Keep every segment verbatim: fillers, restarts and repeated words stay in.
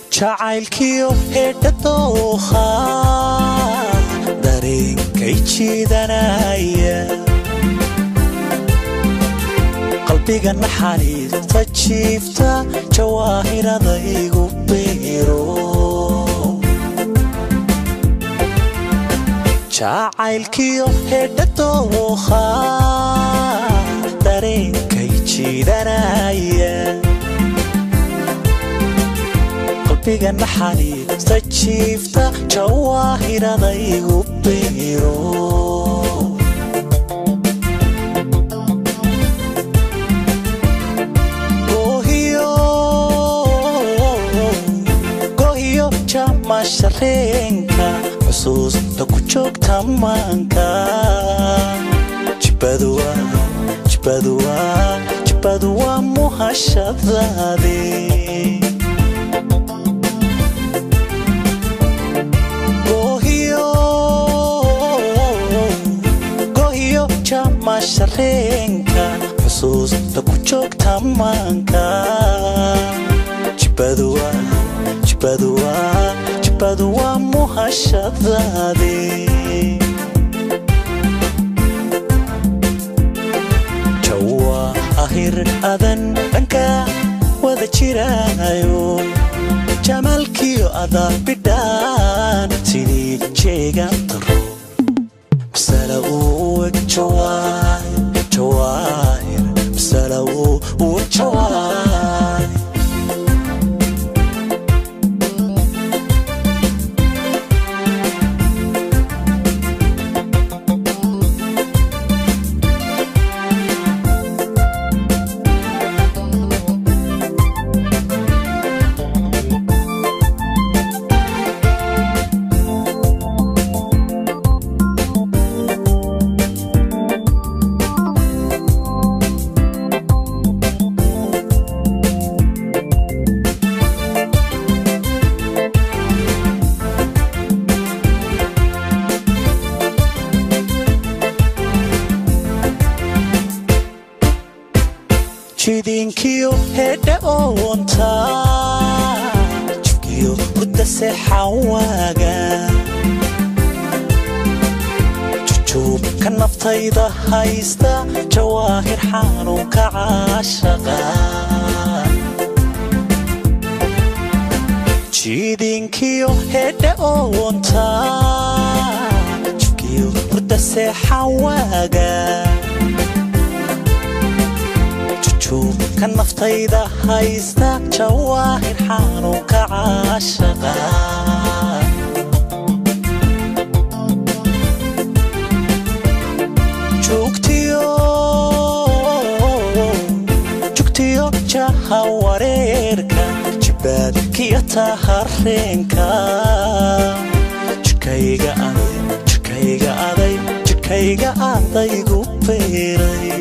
jacaylkiyo heedhadooha dareenkay jiidanaya qalbiga naxariista jiifta jawaahirada igu beero jacaylkiyo heedhadooha dareenkay jiidanaya qalbiga naxariista jiifta jawaahirada igu beero mashareenka xusuusta ku joogta maanka jibadwa jibadwa jibadwa muhashadaade gohiyo gohiyo mashareenka xusuusta ku joogta maanka jibadwa jibadwa jibadwa muhashadaade jawa ahir adan dhanka wada jiraayo jamalkiyo adaa bidhaan sidii jeegan daro masala uu eg jawaahir jawaahir masala uu eg jawaahir jidinkiyo hedha oonta jibkiyo hurda seexawaaga jujuubka naftayda haysta jawaahir xanuunka caashaqa jidinkiyo hedha oonta jibkiyo hurda seexawaaga kan naftayda haysta jawaahir xanuunka caashaqa joogtiyo joogtiyo jaha wareerka jibaadkiyo tahareenka jikayga aday jikayga aday jikayga adaygu beeray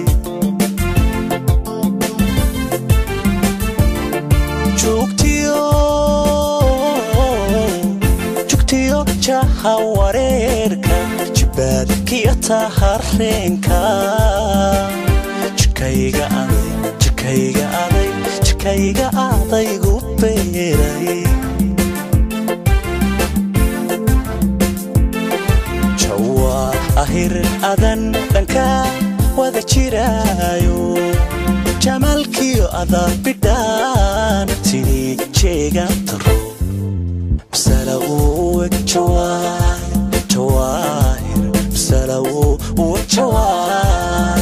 jugtiyo jugtiyo jaha wareerka jibaadkiyo tahareenka jikayga aday jikayga aday jikayga adaygu beeray jawa ahir adan dhanka wada jiraayo jamalkiyo adaa bidhaan sidii jeegan daro masala uu eg jawaahir jawaahir masala uu eg jawaahir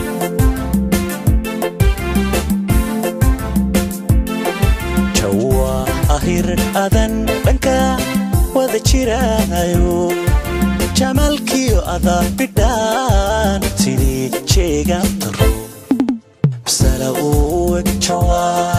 jawa ahir adan dhanka wada jiraayo jamalkiyo adaa bidhaan sidii jeegan daro masala uu eg jawaahir